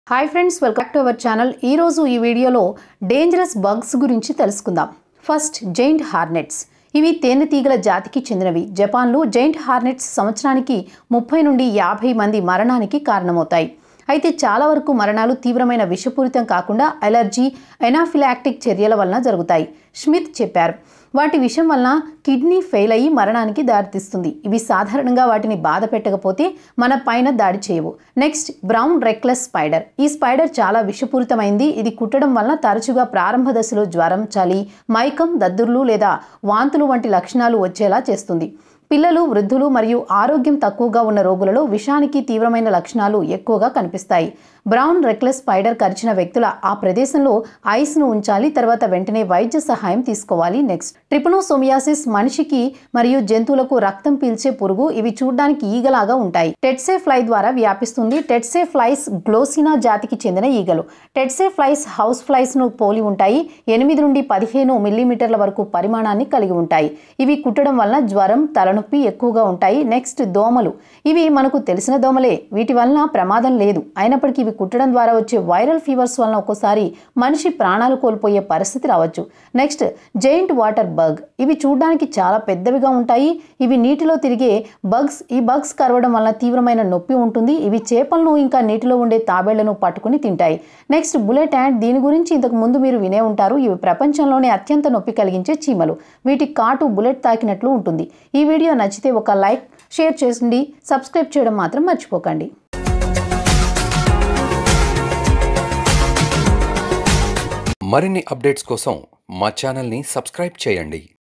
Hi friends, welcome back to our channel. ఈరోజు ఈ వీడియోలో డేంజరస్ బగ్స్ గురించి తెలుసుకుందాం. First, giant hornets. ఇవి తేనెటీగల జాతికి చెందినవి. జపాన్లో జైంట్ హార్నెట్స్ సంవత్సరానికి 30 నుండి 50 మంది మరణానికి కారణమవుతాయి. అయితే చాలా వరకు మరణాలు తీవ్రమైన విషపూరితం కాకుండా అలర్జీ, ఎనాఫిలాక్టిక్ చర్యల వలన జరుగుతాయి. స్మిత్ చెప్పారు. వాటి విషం వలన కిడ్నీ ఫెయిల్ అయ్యి మరణానికి దారితీస్తుంది. ఇవి సాధారణంగా వాటిని బాధ పెట్టకపోతే మన పైన దాడి చేయవు. Next, brown recluse spider. ఈ స్పైడర్ చాలా విషపూరితమైంది. ఇది కుట్టడం వలన తరచుగా ప్రారంభ దశలో జ్వరం, చలి, మైకం, దద్దుర్లు లేదా వాంతులు వంటి లక్షణాలు వచ్చేలా చేస్తుంది. పిల్లలు, వృద్ధులు మరియు ఆరోగ్యం తక్కువగా ఉన్న రోగులలో విషానికి తీవ్రమైన లక్షణాలు ఎక్కువగా కనిపిస్తాయి. బ్రౌన్ రెక్లెస్ స్పైడర్ కరిచిన వ్యక్తుల ఆ ప్రదేశంలో ఐస్ను ఉంచాలి. తర్వాత వెంటనే వైద్య సహాయం తీసుకోవాలి. Next, trypanosomiasis. మనిషికి మరియు జంతువులకు రక్తం పీల్చే పురుగు. ఇవి చూడడానికి ఈగలాగా ఉంటాయి. టెట్సే ఫ్లై ద్వారా వ్యాపిస్తుంది. టెట్సే ఫ్లైస్ గ్లోసినా జాతికి చెందిన ఈగలు. టెట్సే ఫ్లైస్ హౌస్ ఫ్లైస్ ను పోలి ఉంటాయి. 8 నుండి 15 మిల్లీమీటర్ల వరకు పరిమాణాన్ని కలిగి ఉంటాయి. ఇవి కుట్టడం వలన జ్వరం, తలనొప్పి ఎక్కువగా ఉంటాయి. నెక్స్ట్, దోమలు. ఇవి మనకు తెలిసిన దోమలే. వీటి వలన ప్రమాదం లేదు. అయినప్పటికీ ఇవి కుట్టడం ద్వారా వచ్చే వైరల్ ఫీవర్స్ వలన ఒక్కోసారి మనిషి ప్రాణాలు కోల్పోయే పరిస్థితి రావచ్చు. Next, giant water bug. ఇవి చూడడానికి చాలా పెద్దవిగా ఉంటాయి. ఇవి నీటిలో తిరిగే బగ్స్. ఈ బగ్స్ కరవడం వలన తీవ్రమైన నొప్పి ఉంటుంది. ఇవి చేపలను ఇంకా నీటిలో ఉండే తాబేళ్లను పట్టుకుని తింటాయి. Next, bullet ant. దీని గురించి ఇంతకు ముందు మీరు వినే ఉంటారు. ఇవి ప్రపంచంలోనే అత్యంత నొప్పి కలిగించే చీమలు. వీటి కాటు బుల్లెట్ తాకినట్లు ఉంటుంది. ఈ వీడియో నచ్చితే ఒక లైక్, షేర్ చేయండి. సబ్స్క్రైబ్ చేయడం మాత్రం మర్చిపోకండి. మరిన్ని అప్డేట్స్ కోసం మా ఛానల్ని సబ్స్క్రైబ్ చేయండి.